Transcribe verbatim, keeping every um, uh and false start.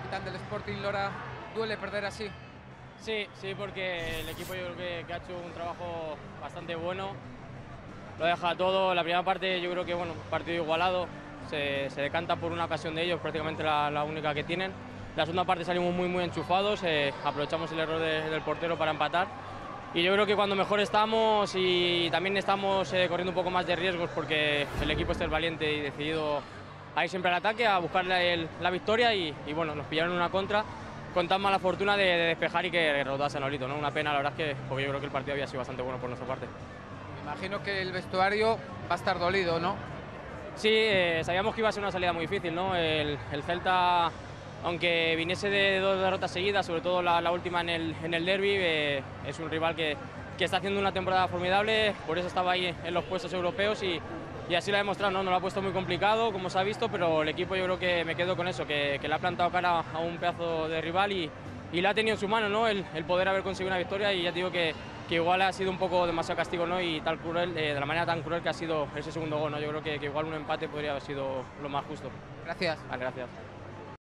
capitán del Sporting Lora, ¿duele perder así? Sí, sí, porque el equipo yo creo que, que ha hecho un trabajo bastante bueno, lo deja todo. La primera parte yo creo que, bueno, partido igualado, se, se decanta por una ocasión de ellos, prácticamente la, la única que tienen. La segunda parte salimos muy muy enchufados, eh, aprovechamos el error de, del portero para empatar. Y yo creo que cuando mejor estamos y también estamos eh, corriendo un poco más de riesgos porque el equipo está valiente y decidido a ir siempre al ataque, a buscar la, el, la victoria y, y bueno, nos pillaron una contra con tan mala fortuna de, de despejar y que rodase a Nolito, ¿no? Una pena, la verdad es que porque yo creo que el partido había sido bastante bueno por nuestra parte. Me imagino que el vestuario va a estar dolido, ¿no? Sí, eh, sabíamos que iba a ser una salida muy difícil, ¿no? El, el Celta, aunque viniese de dos derrotas seguidas, sobre todo la, la última en el, en el derbi, eh, es un rival que, que está haciendo una temporada formidable, por eso estaba ahí en los puestos europeos y, y así lo ha demostrado, ¿no? Nos lo ha puesto muy complicado, como se ha visto, pero el equipo yo creo que me quedo con eso, que, que le ha plantado cara a un pedazo de rival y, y le ha tenido en su mano, ¿no? El, el poder haber conseguido una victoria y ya te digo que, que igual ha sido un poco demasiado castigo, ¿no? Y tal cruel, eh, de la manera tan cruel que ha sido ese segundo gol, ¿no? Yo creo que, que igual un empate podría haber sido lo más justo. Gracias. Vale, gracias.